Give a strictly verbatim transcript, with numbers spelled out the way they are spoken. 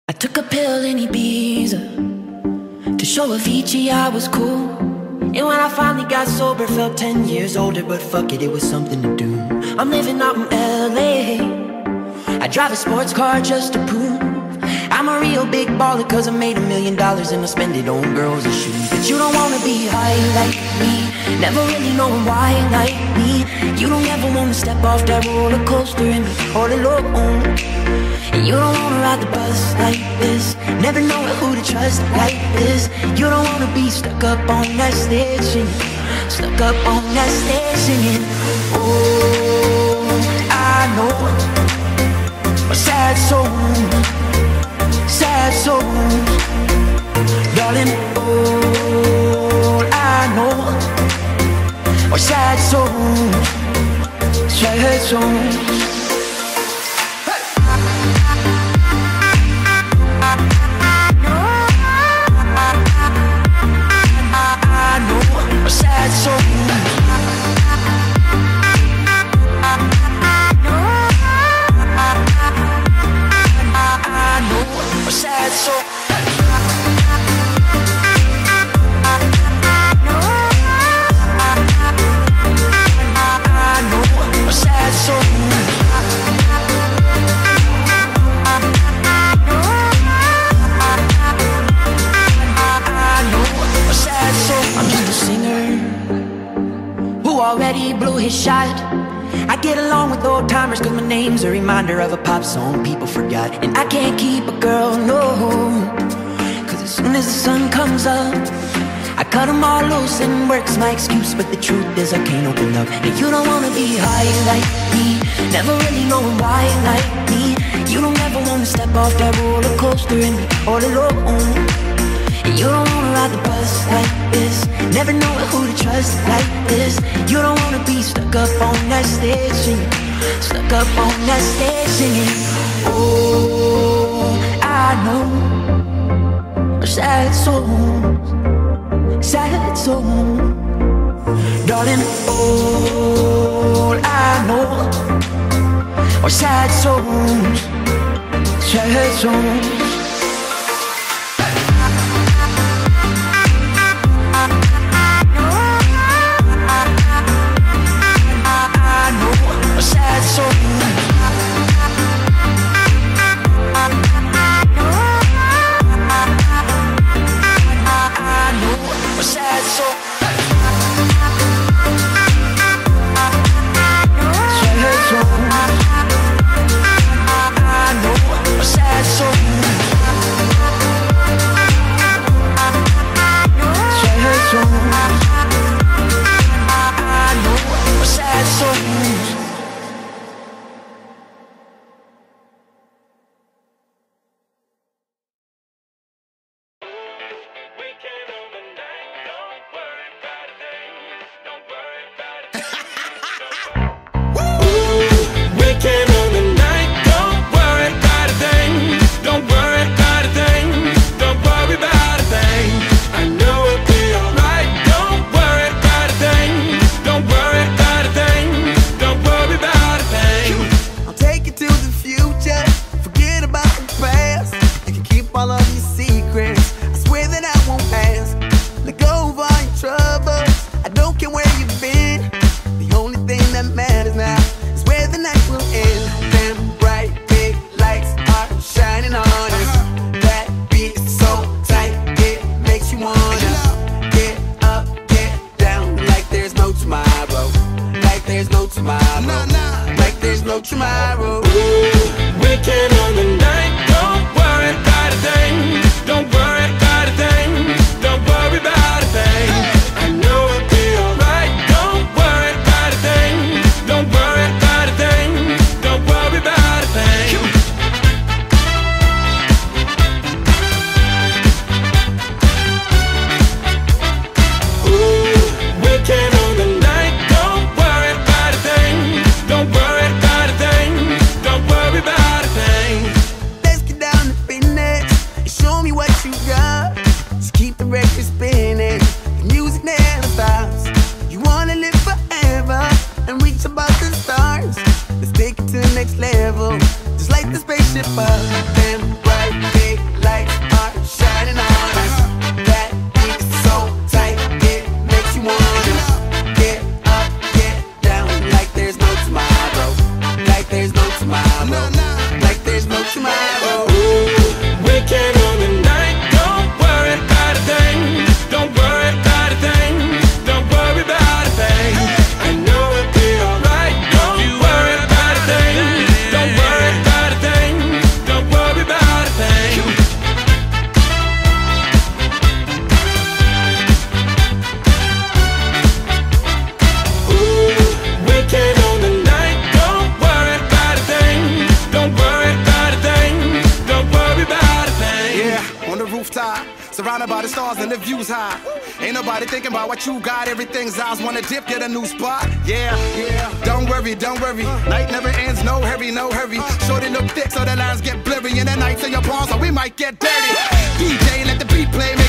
I took a pill in Ibiza to show Avicii I was cool. And when I finally got sober, felt ten years older. But fuck it, it was something to do. I'm living out in L A. I drive a sports car just to prove I'm a real big baller, cause I made a million dollars and I spend it on girls and shoes. But you don't wanna be high like me, never really knowing why like me. You don't ever wanna step off that roller coaster and be all alone. And you don't wanna ride the bus like this, never knowing who to trust like this. You don't wanna be stuck up on that stage singing, stuck up on that stage singing. Oh, I know a sad soul, sad souls, darling. All I know are sad souls, sad souls. Sad souls. I know a sad soul. I know a sad soul. I know a sad soul. I'm just a singer who already blew his shot. I get along with old timers cause my name's a reminder of a pop song people forgot. And I can't keep a girl, no, cause as soon as the sun comes up I cut them all loose and work's my excuse. But the truth is I can't open up. And you don't wanna be high like me, never really knowing why like me. You don't ever wanna step off that roller coaster and be all alone. And you don't wanna ride the bus like this, never knowing who to trust like this. You don't wanna be stuck up on that stage singing, stuck up on that stage singing. Oh, I know sad souls, sad souls, darling. All I know are sad souls, sad souls. Sad soul. I know a sad soul. Sad soul. I know a sad soul. Sad soul. I know a sad soul. next level. Just like the spaceship up and right big rooftop, surrounded by the stars and the views high. Ain't nobody thinking about what you got. Everything's ours. Wanna dip, get a new spot. Yeah, yeah. Don't worry, don't worry. Night never ends. No hurry, no hurry. Shorty look thick, so the lines get blurry. In the nights in your palms, so we might get dirty. D J, let the beat play.